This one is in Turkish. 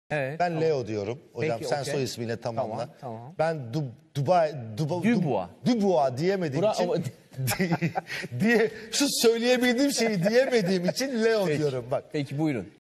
Evet. Ben Leo diyorum. Hocam Peki, sen okey. soy ismiyle tamamla. Tamam. Ben Dubois diyemediğim için Bravo. diye şu söyleyebildiğim şeyi diyemediğim için Leo diyorum bak. Peki buyurun.